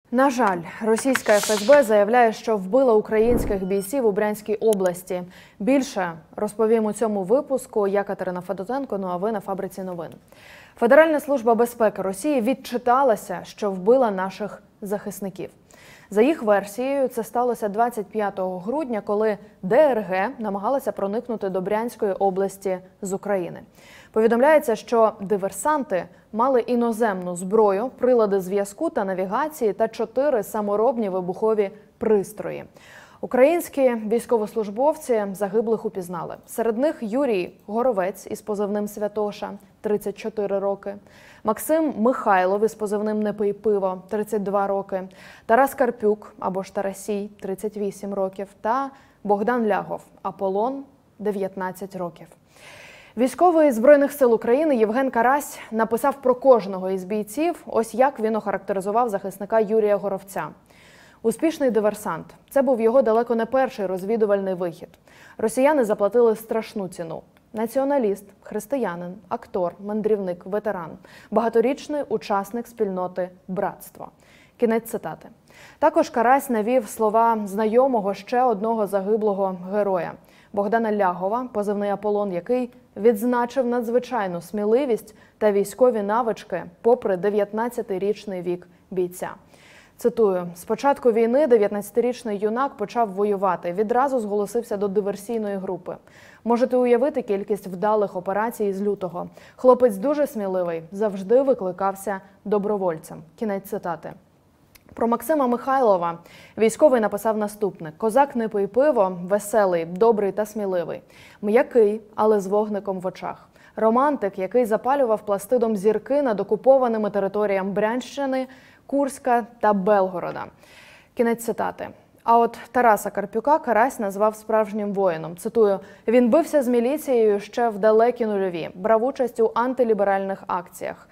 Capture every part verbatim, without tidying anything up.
На жаль, російська еф ес бе заявляє, що вбила українських бійців у Брянській області. Більше розповім у цьому випуску. Я Катерина Федотенко, ну а ви на Фабриці новин. Федеральна служба безпеки Росії відчиталася, що вбила наших захисників. За їх версією, це сталося двадцять п'ятого грудня, коли де ер ге намагалася проникнути до Брянської області з України. Повідомляється, що диверсанти мали іноземну зброю, прилади зв'язку та навігації та чотири саморобні вибухові пристрої. Українські військовослужбовці загиблих упізнали. Серед них Юрій Горовець із позивним «Святоша» – тридцять чотири роки, Максим Михайлов із позивним «Не пий пиво» – тридцять два роки, Тарас Карпюк або ж Тарасій – тридцять вісім років та Богдан Лягов Аполлон – дев'ятнадцять років. Військовий Збройних сил України Євген Карась написав про кожного із бійців, ось як він охарактеризував захисника Юрія Горовця. Успішний диверсант. Це був його далеко не перший розвідувальний вихід. Росіяни заплатили страшну ціну. Націоналіст, християнин, актор, мандрівник, ветеран. Багаторічний учасник спільноти «Братство». Кінець цитати. Також Карась навів слова знайомого ще одного загиблого героя – Богдана Лягова, позивний «Аполлон», який відзначив надзвичайну сміливість та військові навички попри дев'ятнадцятирічний вік бійця. Цитую, «З початку війни дев'ятнадцятирічний юнак почав воювати, відразу зголосився до диверсійної групи. Можете уявити кількість вдалих операцій з лютого. Хлопець дуже сміливий, завжди викликався добровольцем». Кінець цитати. Про Максима Михайлова військовий написав наступне. «Козак не пий пиво, веселий, добрий та сміливий. М'який, але з вогником в очах. Романтик, який запалював пластидом зірки над окупованими територіями Брянщини, Курська та Белгорода». Кінець цитати. А от Тараса Карпюка Карась назвав справжнім воїном. Цитую, «Він бився з міліцією ще в далекі нульові, брав участь у антиліберальних акціях.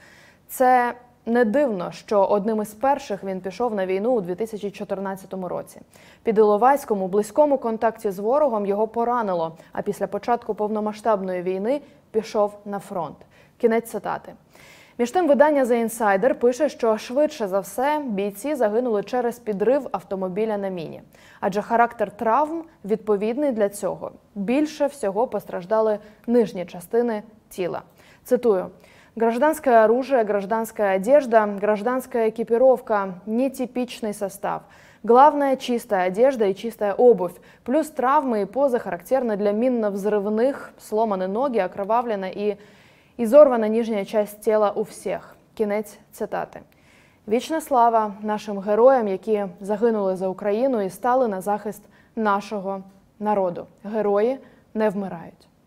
Це не дивно, що одним із перших він пішов на війну у дві тисячі чотирнадцятому році. Під Іловайськом у близькому контакті з ворогом його поранило, а після початку повномасштабної війни пішов на фронт». Кінець цитати. Між тим, видання «The Insider» пише, що швидше за все бійці загинули через підрив автомобіля на міні. Адже характер травм відповідний для цього. Більше всього постраждали нижні частини тіла. Цитую. «Гражданское оружие, гражданская одежда, гражданская экипировка, нетипичный состав. Главное – чистая одежда и чистая обувь. Плюс травмы и позы характерны для минно-взрывных, сломаны ноги, окровавлена и изорвана нижняя часть тела у всіх». Кінець цитати. Вічна слава нашим героям, які загинули за Україну і стали на захист нашого народу. Герої не вмирають.